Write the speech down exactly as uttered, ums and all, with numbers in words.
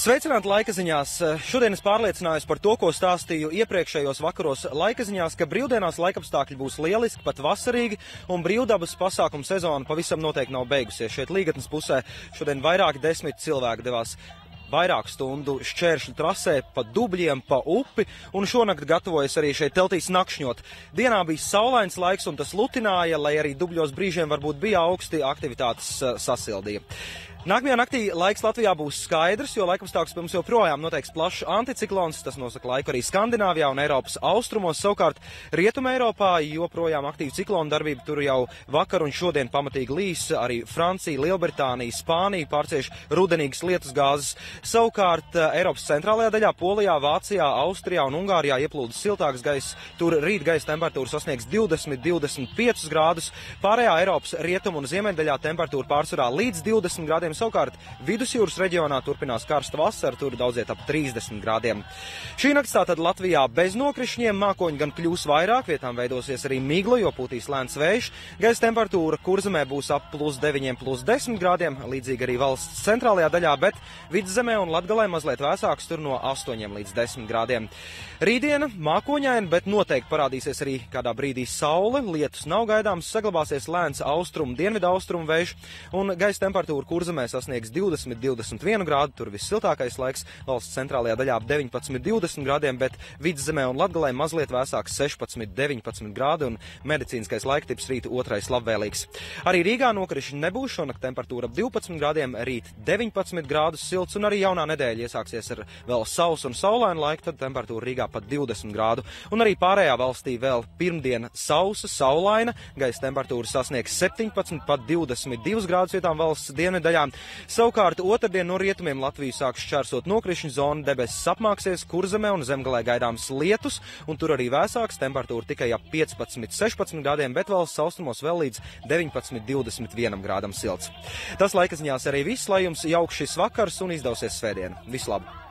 Sveicināti laikaziņās! Šodien es pārliecinājos par to, ko stāstīju iepriekšējos vakaros laikaziņās, ka brīvdienās laikapstākļi būs lieliski, pat vasarīgi, un brīvdabas pasākumu sezona pavisam noteikti nav beigusies. Šeit Līgatnes pusē šodien vairāki desmit cilvēki devās vairāku stundu šķēršļu trasē pa dubļiem, pa upi, un šonakt gatavojas arī šeit teltīs nakšņot. Dienā bija saulains laiks, un tas lutināja, lai arī dubļos brīžiem varbūt bija augsti, aktivitātes sasildīja. Nākamajā naktī laiks Latvijā būs skaidrs, jo laikapstākļus mums joprojām noteiks plašs anticiklons, tas nosaka laiku arī Skandināvijā un Eiropas austrumos. Savukārt Rietuma Eiropā joprojām aktīva ciklona darbība, tur jau vakar un šodien pamatīgi līs, arī Francija, Lielbritānija, Spānija pārcieš rudenīgas lietus gāzes. Savukārt Eiropas centrālajā daļā, Polijā, Vācijā, Austrijā un Ungārijā ieplūdas siltāks gaiss, tur rīt gaisa temperatūra sasniegs divdesmit līdz divdesmit piecus grādus, pārējā Eiropas rietumu un ziemeļdaļā temperatūra pārsvarā līdz divdesmit grādiem. Savukārt vidusjūras reģionā turpinās karsta vasara, tur daudziet ap trīsdesmit grādiem. Šī nakts tātad Latvijā bez nokrišņiem, mākoņi gan kļūs vairāk, vietām veidosies arī migla, jo pūtīs lēns vējš. Gaisa temperatūra Kurzemē būs ap plus deviņiem, plus desmit grādiem, līdzīgi arī valsts centrālajā daļā, bet Vidzemē un Latgalē mazliet vēsāks, tur no astoņiem līdz desmit grādiem. Rītdiena mākoņaina, bet noteikti parādīsies arī kādā brīdī saule, lietus nav gaidāms, saglabāsies lēns austrumu, dienvidu austrumu vējš, un gaisa temperatūra Kurzemē sasniegs divdesmit līdz divdesmit vienu grādu, tur vissiltākais laiks valsts centrālajā daļā ap deviņpadsmit līdz divdesmit grādiem, bet Vidzemē un Latgalē mazliet vēsāks sešpadsmit līdz deviņpadsmit grādi un medicīniskais laiktips rīt otrais labvēlīgs. Arī Rīgā nokrišņi nebūs, šonakt temperatūra ap divpadsmit grādiem, rīt deviņpadsmit grādus silts, un arī jaunā nedēļa iesāksies ar vēl sausu un saulainu laiku, tad temperatūra Rīgā pat divdesmit grādu, un arī pārējā valstī vēl pirmdiena sausa, saulaina, gaisa temperatūra sasniegs septiņpadsmit, pat divdesmit divus grādus vietām valsts dienvidaļā. Savukārt otrdien no rietumiem Latviju sāks šķērsot nokrišņu zonu, debesis apmāksies, Kurzemē un Zemgalē gaidāms lietus, un tur arī vēsāks, temperatūra tikai ap piecpadsmit līdz sešpadsmit grādiem, bet valsts austrumos vēl līdz deviņpadsmit līdz divdesmit vienam grādam silts. Tas laikaziņās arī viss, lai jums jauks šis vakars un izdausies svētdiena. Visu labu!